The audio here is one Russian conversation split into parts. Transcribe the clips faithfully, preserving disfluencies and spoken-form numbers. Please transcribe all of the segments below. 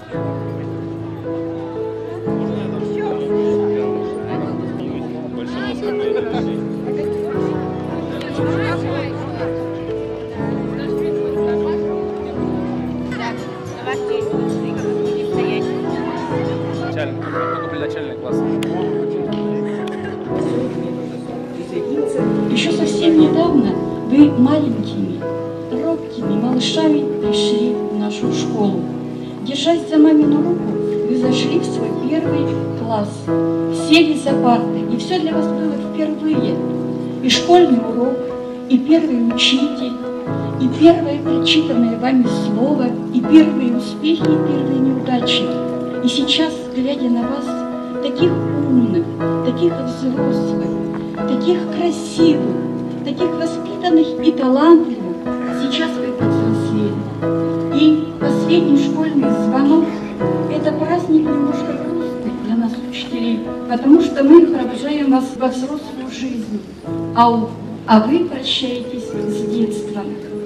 Еще совсем недавно вы маленькими, робкими малышами пришли в нашу школу. Держась за мамину руку, вы зашли в свой первый класс, сели за парты, и все для вас было впервые. И школьный урок, и первый учитель, и первое прочитанное вами слово, и первые успехи, и первые неудачи. И сейчас, глядя на вас, таких умных, таких взрослых, таких красивых, таких воспитанных и талантливых, сейчас вы повзрослели. И последний школьный звонок – это праздник немножко грустный для нас, учителей, потому что мы провожаем вас во взрослую жизнь, а, у, а вы прощаетесь с детством.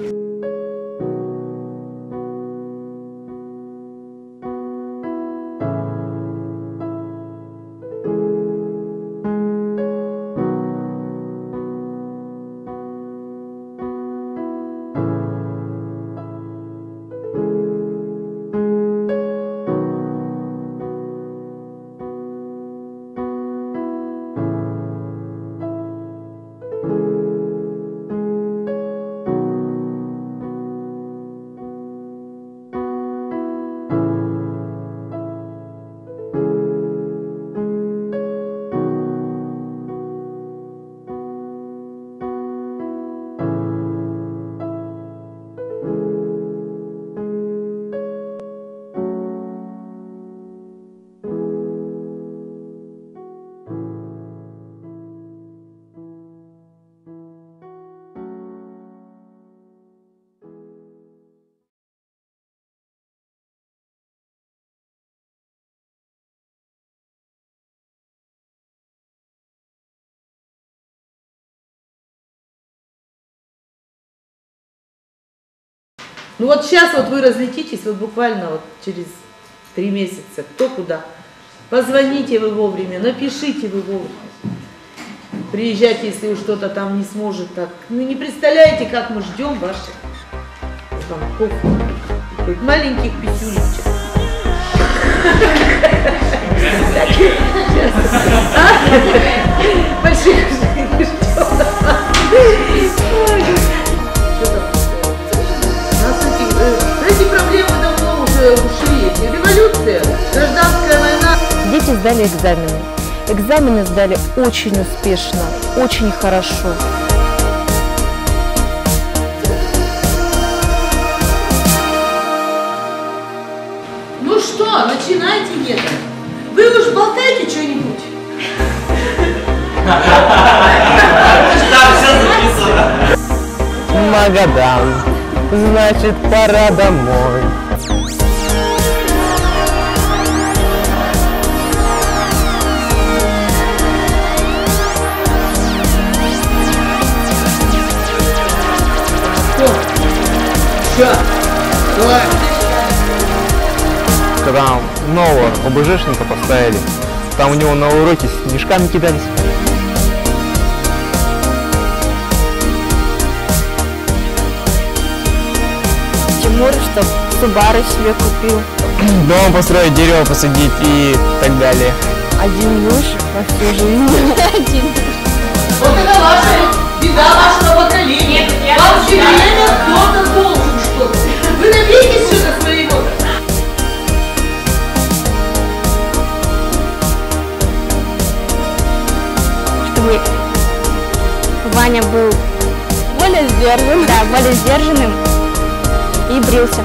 Ну вот сейчас вот вы разлетитесь, вот буквально вот через три месяца, кто куда. Позвоните вы вовремя, напишите вы вовремя. Приезжайте, если вы что-то там не сможет так. Ну не представляете, как мы ждем ваших звонков. Хоть маленьких писюлечек. Больших ждем. Эти проблемы давно уже ушли. Революция, гражданская война. Дети сдали экзамены. Экзамены сдали очень успешно, очень хорошо. Ну что, начинайте где-то. Вы уж болтайте что-нибудь. Там все записано. Магадан, значит, пора домой. Что? Давай. Когда нового ОБЖшника поставили, там у него на уроке снежками кидались. Тимур, чтоб Субару себе купил. Дом построить, дерево посадить и так далее. Один муж во всю жизнь. Один муж. Вот это ваша беда вашего поколения. Вам все время кто-то должен что-то. Вы добьетесь что-то своего. Чтобы Ваня был более сдержанным, да, более сдержанным и брился.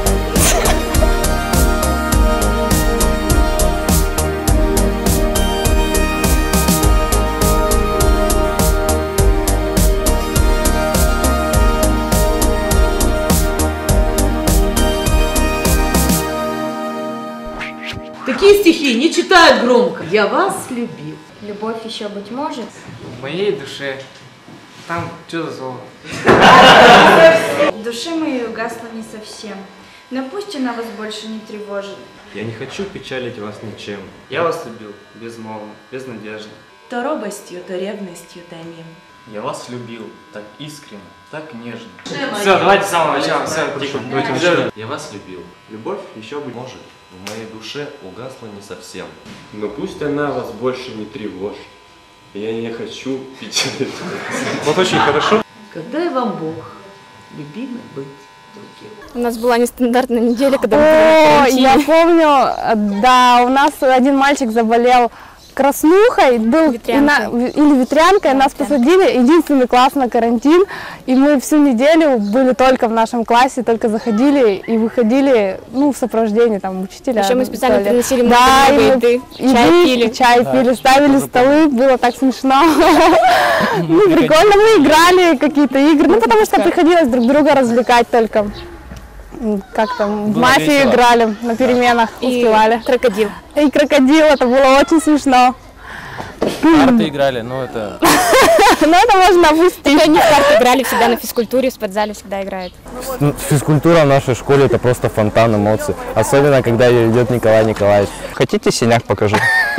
Такие стихи не читают громко. Я вас любил. Любовь еще, быть может. В моей душе. Там что за слово? В душе моей угасла не совсем. Но пусть она вас больше не тревожит. Я не хочу печалить вас ничем. Я вас любил безмолвно, без надежды. То робостью, то ревностью томим. Я вас любил так искренне, так нежно. Все, давайте с самого начала, все, тихо. Я вас любил. Любовь еще быть Может, в моей душе угасла не совсем. Но пусть она вас больше не тревожит. Я не хочу печалить вас. Вот очень хорошо. Когда и вам Бог, любимый быть другим. У нас была нестандартная неделя, когда мы О, я помню, да, у нас один мальчик заболел краснухой, был ветрянкой. На, или ветрянкой, нас посадили, единственный класс на карантин, и мы всю неделю были только в нашем классе, только заходили и выходили, ну, в сопровождении там учителя. Еще мы специально приносили да, еды, чай пили. Чай Да, пили, ставили столы, было так смешно. Ну, прикольно, мы играли какие-то игры, ну, потому что приходилось друг друга развлекать только. Как там, в мафию играли, на переменах успевали. Крокодил. И крокодил, это было очень смешно. Карты играли, но это... Но это можно опустить. Они в карты играли всегда на физкультуре, в спортзале всегда играют. Физкультура в нашей школе это просто фонтан эмоций. Особенно, когда ее ведет Николай Николаевич. Хотите, синяк покажу?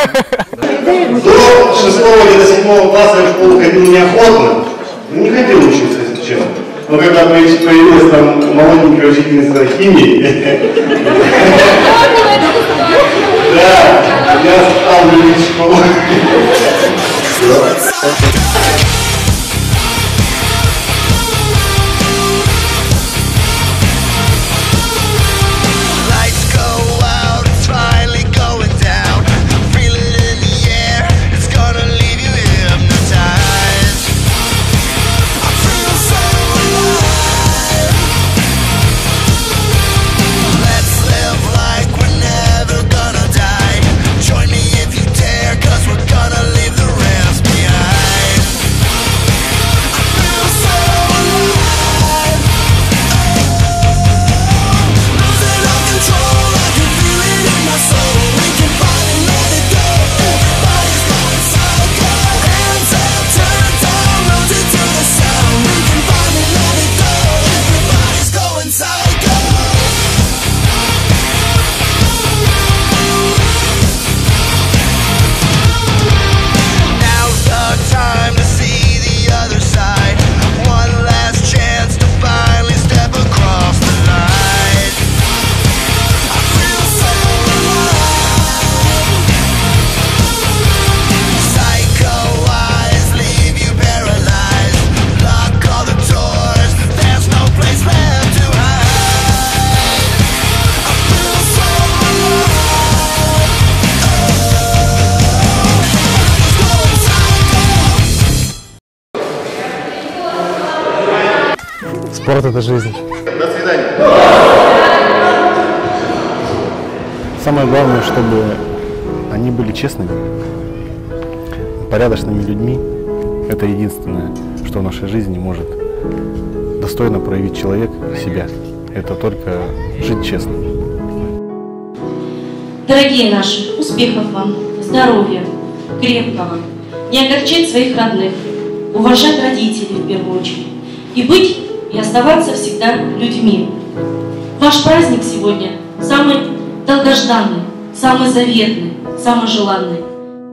До шестого или до седьмого класса я в школу ходил неохотно. Не хотел учиться, если честно. Но когда появилась там молоденькая учительница химии, да, я стал любить школу. Спорт – это жизнь. До свидания. Самое главное, чтобы они были честными, порядочными людьми. Это единственное, что в нашей жизни может достойно проявить человек себя. Это только жить честно. Дорогие наши, успехов вам, здоровья, крепкого, не огорчать своих родных, уважать родителей в первую очередь и быть и оставаться всегда людьми. Ваш праздник сегодня самый долгожданный, самый заветный, самый желанный.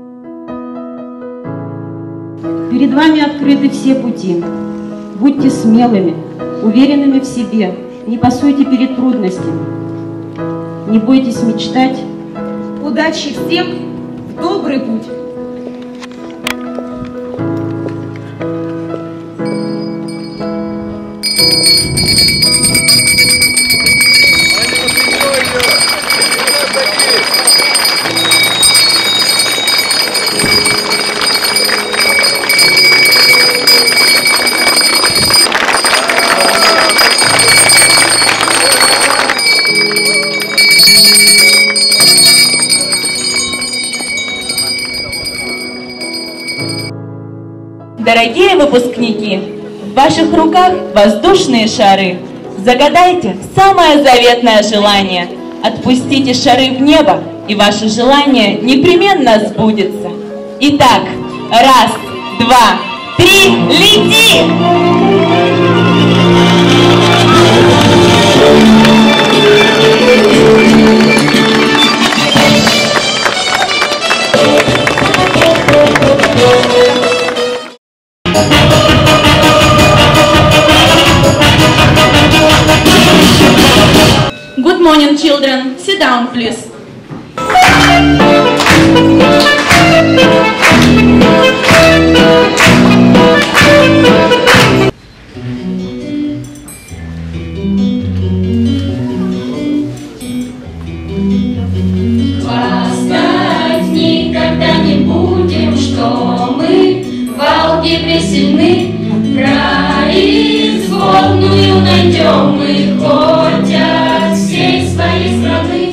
Перед вами открыты все пути. Будьте смелыми, уверенными в себе, не пасуйте перед трудностями. Не бойтесь мечтать. Удачи всем в добрый путь! Дорогие выпускники, в ваших руках воздушные шары. Загадайте самое заветное желание. Отпустите шары в небо, и ваше желание непременно сбудется. Итак, раз, два, три, лети! Thank you. and children, sit down, please. Хвастать никогда не будем, что мы в алгебре сильны. Производную найдем мы хоть от всей своей страны.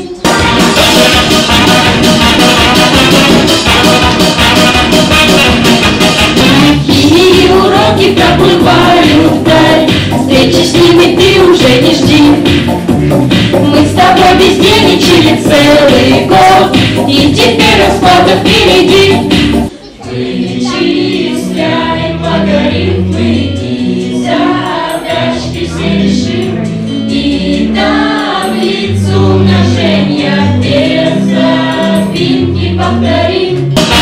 Химии уроки проплывают вдаль, встречи с ними ты уже не жди. Мы с тобой бездельничали целый год, и теперь расплата впереди. Вычисляем логарифмы и задачки все решим, и таблицу умножения без запинки повторим.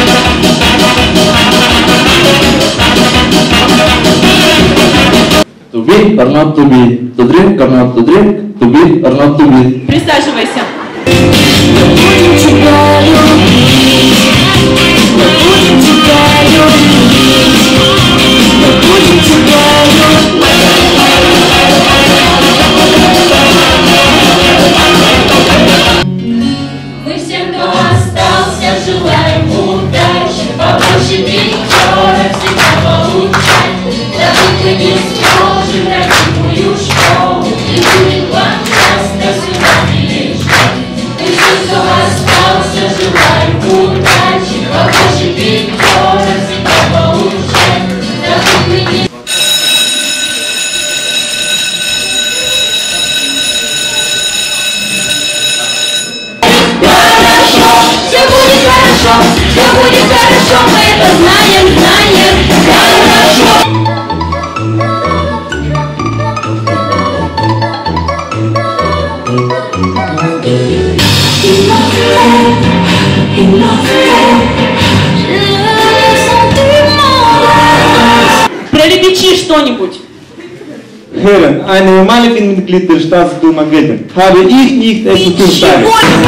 To be or not to be, to drink or not to drink, to be or not to be. Присаживайся. Мы будем тебя любить, мы будем тебя любить, мы будем тебя любить. Мы всем, кто остался, желаем удачи, побольше пятерок всегда получать. Забыть мы не сможем родимую школу, и будет вам часто сюда приезжать. Мы всем, кто остался, желаем удачи, побольше пятерок всегда получать. Забыть мы не Хорошо, все будет хорошо, все будет хорошо, мы это знаем, знаем, хорошо. Пролепечи что-нибудь. Herren, eine normale Mitglied der Staatsduma gewählt. Habe ich nicht es zu sagen.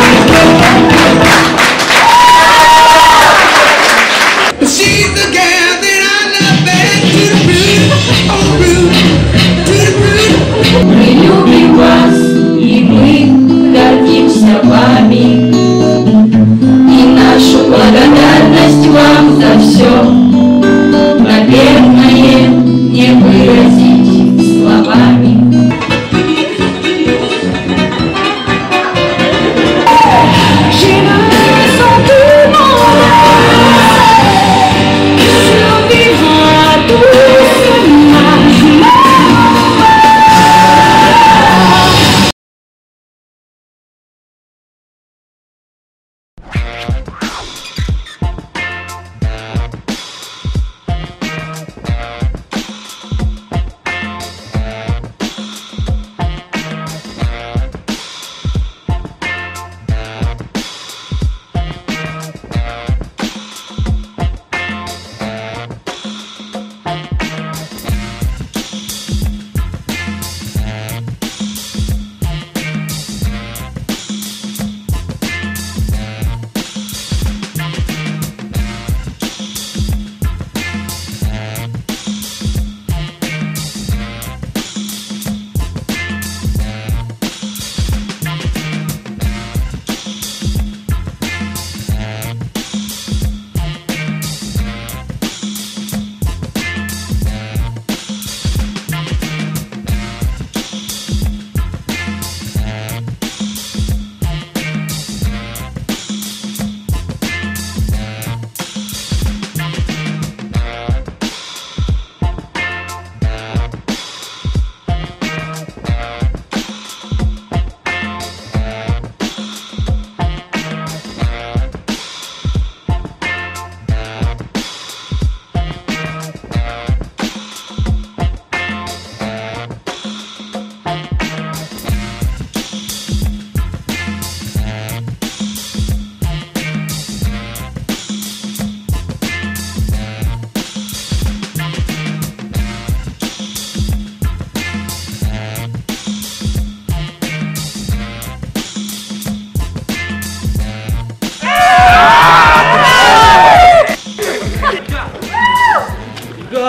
Мы любим вас, и мы гордимся вами, и нашу благодарность вам за все, наверное, не выразить словами. She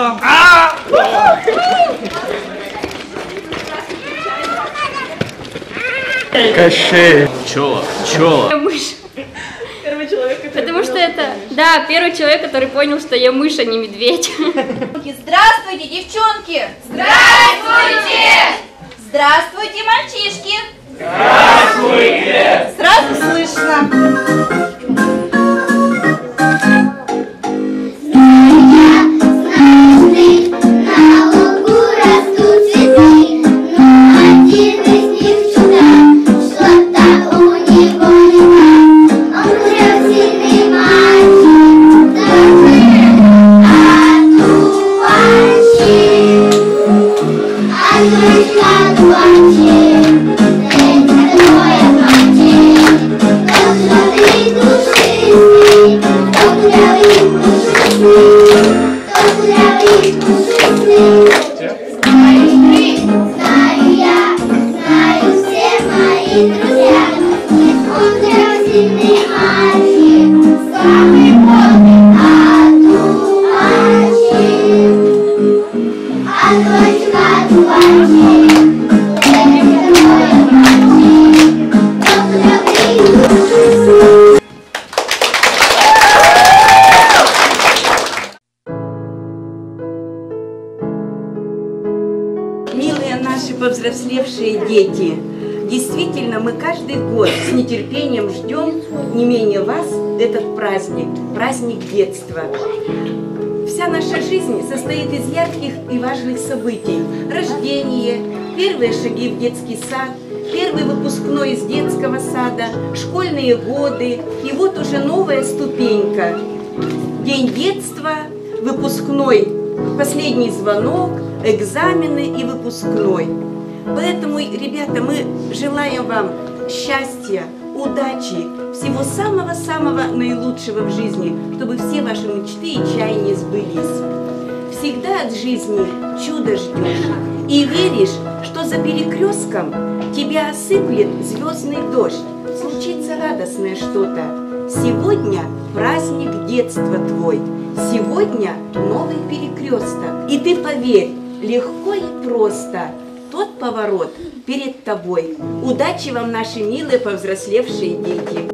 там. Кощей. Пчела, пчела. Я мышь. Первый человек, который Потому что это, да, первый человек, который понял, что я мышь, а не медведь. Здравствуйте, девчонки! Здравствуйте! Здравствуйте, мальчишки! Здравствуйте! Сразу слышно. Милые наши повзрослевшие дети, действительно, мы каждый год с нетерпением ждем, не менее вас, этот праздник, праздник детства. Вся наша жизнь состоит из ярких и важных событий. Рождение, первые шаги в детский сад, первый выпускной из детского сада, школьные годы, и вот уже новая ступенька. День детства, выпускной, последний звонок, экзамены и выпускной. Поэтому, ребята, мы желаем вам счастья, удачи, всего самого-самого наилучшего в жизни, чтобы все ваши мечты и чаяния сбылись. Всегда от жизни чудо ждешь и веришь, что за перекрестком тебя осыплет звездный дождь, случится радостное что-то. Сегодня праздник детства твой, сегодня новый перекресток. И ты поверь, легко и просто тот поворот перед тобой. Удачи вам, наши милые повзрослевшие дети!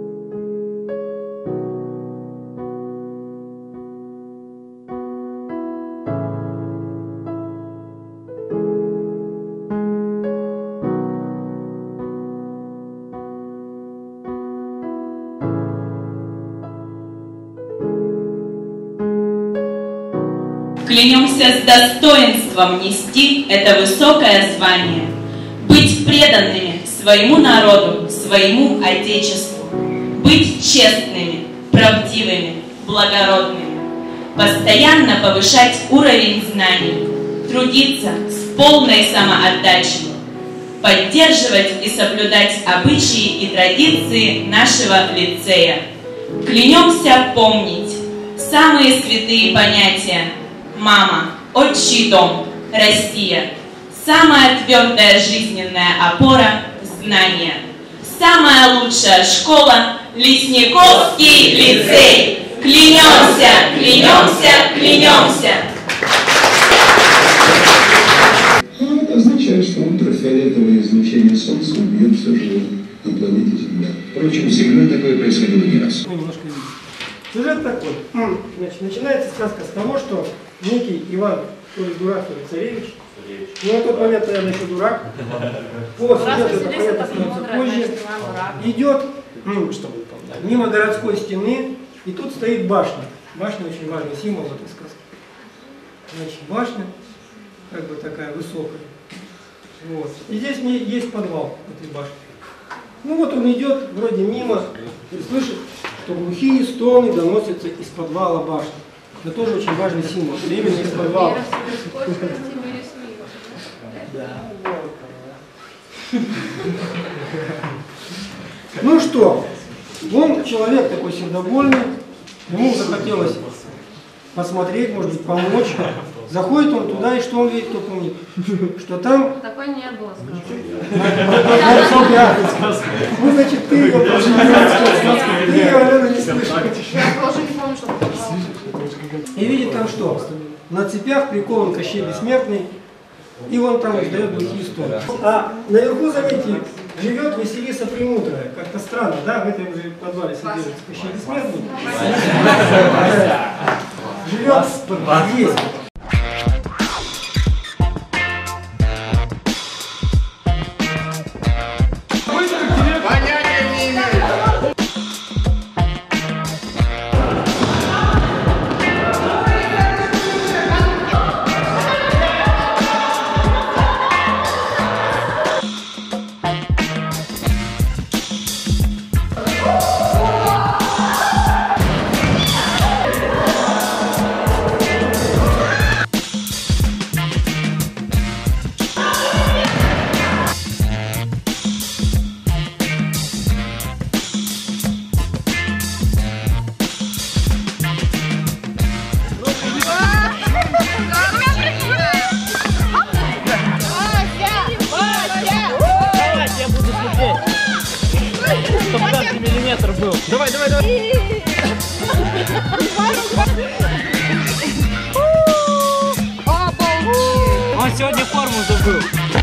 Клянемся с достоинством нести это высокое звание, быть преданными своему народу, своему Отечеству, быть честными, правдивыми, благородными, постоянно повышать уровень знаний, трудиться с полной самоотдачей, поддерживать и соблюдать обычаи и традиции нашего лицея. Клянемся помнить самые святые понятия: мама, отчий дом, Россия, самая твердая жизненная опора, знания, самая лучшая школа, Лесниковский лицей. Клянемся, клянемся, клянемся. Это означает, что ультрафиолетовое излучение Солнца убьет все живое на планете Земля. Впрочем, с Землей такое происходило не раз. Сюжет такой. Значит, начинается сказка с того, что некий Иван, то ли дурак, то ли царевич, ну на тот момент, наверное, еще дурак, по сюжету это понятно становится позже, идет мимо городской стены, и тут стоит башня. Башня очень важный символ этой сказки. Значит, башня, как бы такая высокая. Вот. И здесь есть подвал этой башни. Ну вот он идет вроде мимо и слышит, что глухие стоны доносятся из подвала башни. Это тоже очень важный символ. Именно из подвала. Ну что, он человек такой сердобольный, ему захотелось посмотреть, может быть, помочь. Заходит он туда, и что он видит, кто помнит? Что там... Такой не было, скажу. Ну, значит, ты его тоже не слышишь. Ты его, наверное, не слышишь. Я тоже не помню, что это было. И видит там что? на цепях прикован Кощей Бессмертный, и он там издает глухие стоны. А наверху, заметьте, живет Василиса Премудрая. Как-то странно, да? В этом же подвале содержится Кощей Бессмертный. Живет здесь. Давай, давай, давай. Он сегодня форму забыл.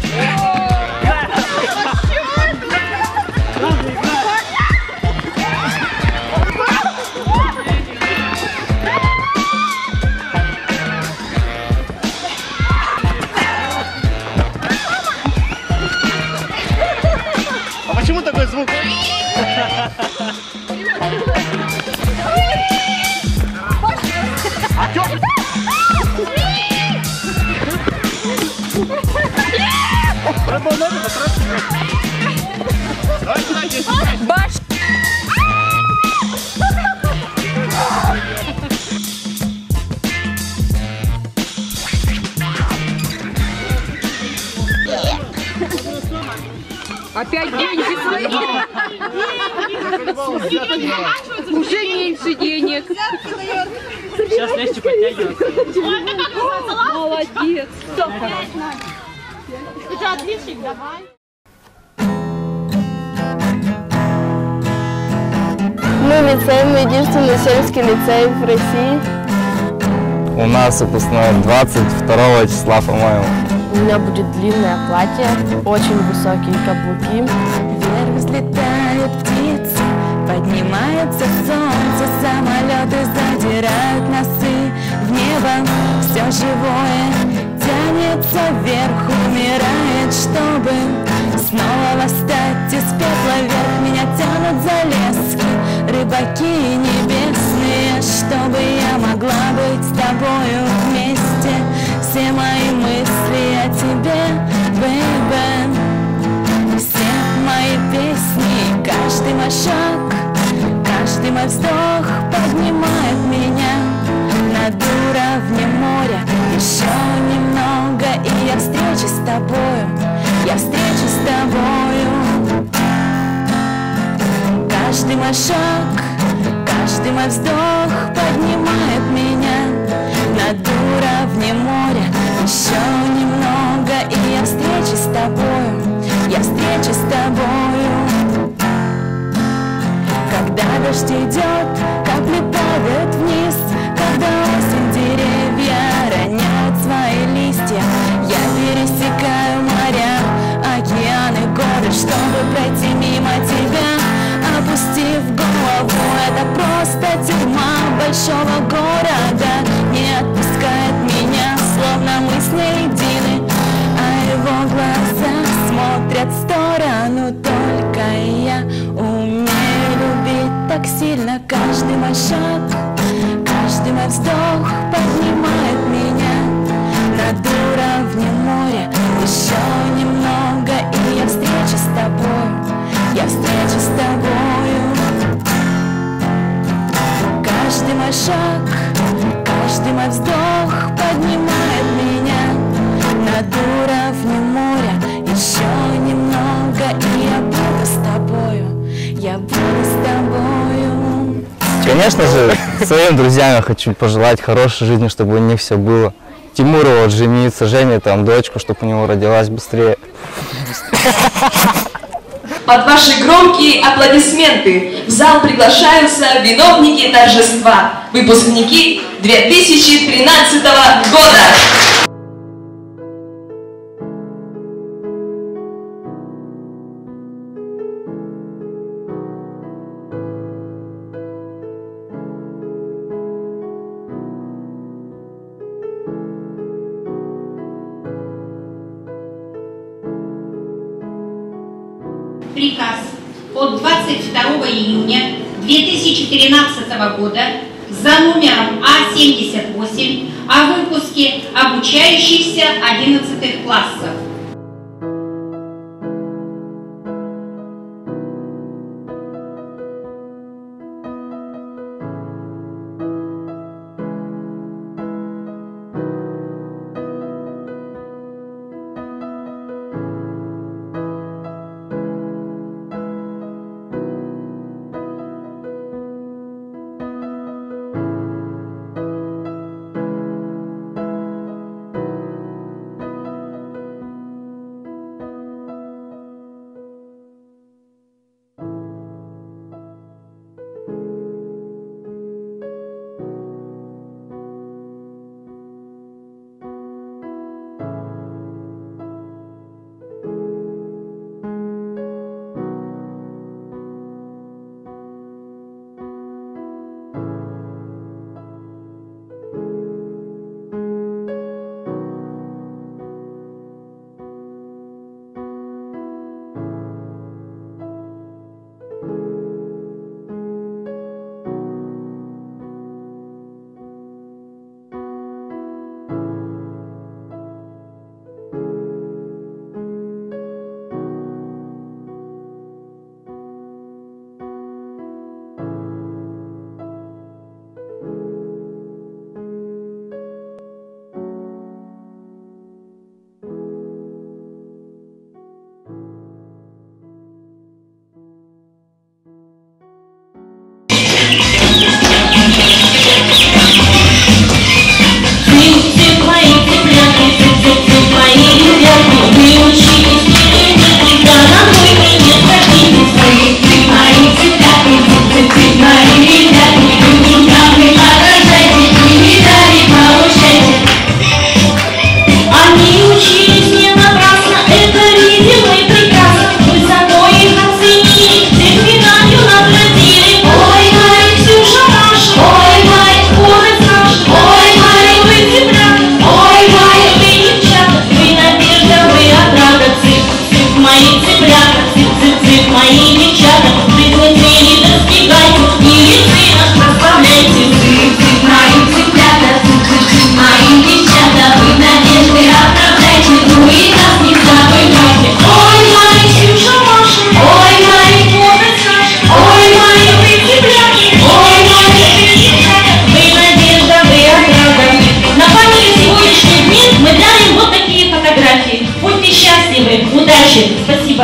А почему такой звук? Баш! Опять деньги свои. Уже меньше денег. Сейчас легче подтягиваться. Молодец. Ты же отличник, давай. Мы лицей, мы единственный сельский лицей в России. У нас выпускной двадцать второго числа, по-моему. У меня будет длинное платье, очень высокие каблуки. Вверх взлетают птицы, поднимается солнце, самолеты задирают носы в небо. Все живое тянется вверх, умирает, чтобы снова восстать из пепла вверх. Меня тянут за лески рыбаки небесные, чтобы я могла быть с тобою вместе. Все мои мысли о тебе, бэйбэ, все мои песни, каждый мой шаг, каждый мой вздох поднимает меня над уровнем моря. Еще немного, и я встречусь с тобою, я встречусь с тобою. Каждый мой шаг, каждый мой вздох поднимает меня над уровнем моря. Еще немного, и я встречусь с тобою, я встречусь с тобою. Когда дождь идет, капли падают вниз, когда осень деревья роняют свои листья, я пересекаю моря, океаны, горы, чтобы пройти мимо тебя. Опустив голову, это просто тюрьма большого города, не отпускает меня, словно мы с ней едины, а его глаза смотрят в сторону. Только я умею любить так сильно. Каждый мой шаг, каждый мой вздох поднимает меня над уровнем моря. Еще немного, и я встречусь с тобою, я встречусь с тобою. Каждый мой шаг, каждый мой вздох поднимает меня над уровнем моря. Еще немного, и я буду с тобою, я буду с тобою. Конечно же, своим друзьям я хочу пожелать хорошей жизни, чтобы у них все было. Тимуру вот жениться, Жене там дочку, чтобы у него родилась быстрее. Под ваши громкие аплодисменты в зал приглашаются виновники торжества, выпускники две тысячи тринадцатого года. Приказ от двадцать второго июня две тысячи тринадцатого года за номером А семьдесят восемь о выпуске обучающихся одиннадцатых классов. Удачи! Спасибо!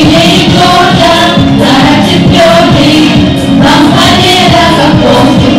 смелее и гордо, характер твердый, вам победа, как воздух